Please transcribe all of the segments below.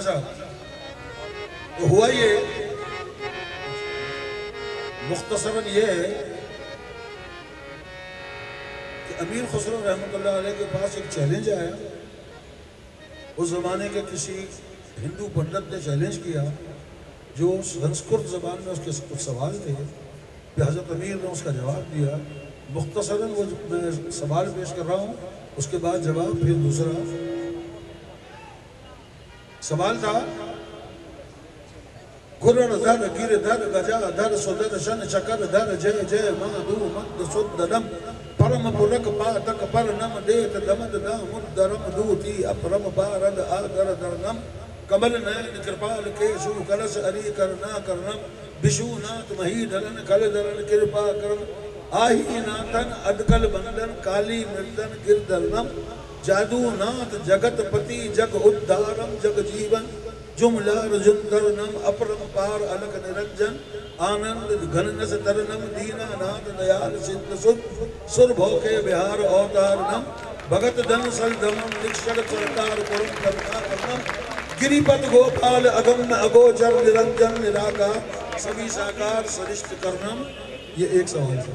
साहब, तो हुआ ये मुख्तसरन ये है कि अमीर खुसरो रहमतुल्लाह अलैह के पास एक चैलेंज आया। उस जमाने के किसी हिंदू पंडित ने चैलेंज किया, जो संस्कृत जबान में उसके कुछ सवाल थे, फिर हज़रत अमीर ने उसका जवाब दिया। मुख्तसरन वो मैं सवाल पेश कर रहा हूँ, उसके बाद जवाब। फिर दूसरा सवाल था, गुरर धर गिर धर गजा धर सुदर शन चकर धर जय जय माधु मद सुदरम परम पुरक पातक पर नम देत दमद दामुदरम दूती अपरम बारद आदर दरनम कमल नयन कृपाल केशु कलश अरि करना करनम विशु नाथ मही धरन कल धरन कृपा करम आही नाथन अदकल बंदन काली मृदन गिरधरनम जादू नाथ जगत पति जग उद्धारम जग जीवन जुमला रुजुंदरनम अपरंपार अलग निरंजन आनंद घननस तरनम दीना नाथ दयाल सिद्ध सुख सुर भोके बिहार अवतारनम भगत धन सलधमम निक्षर करतार कुरम करुणा करनम गिरिपत गोपाल अगम अगोचर निरंजन निराकार सभी साकार सरिष्ठ करनम। ये एक सवाल था।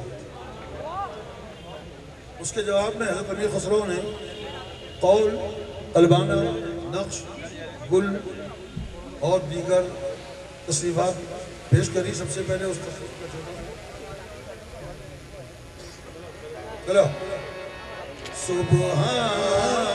उसके जवाब में हज़रत अमीर खुसरो ने कौल, अलबाना, नक्श, गुल और दीगर तस्रीफात पेश करी। सबसे पहले उस तस्रीफ का चलो सुबहान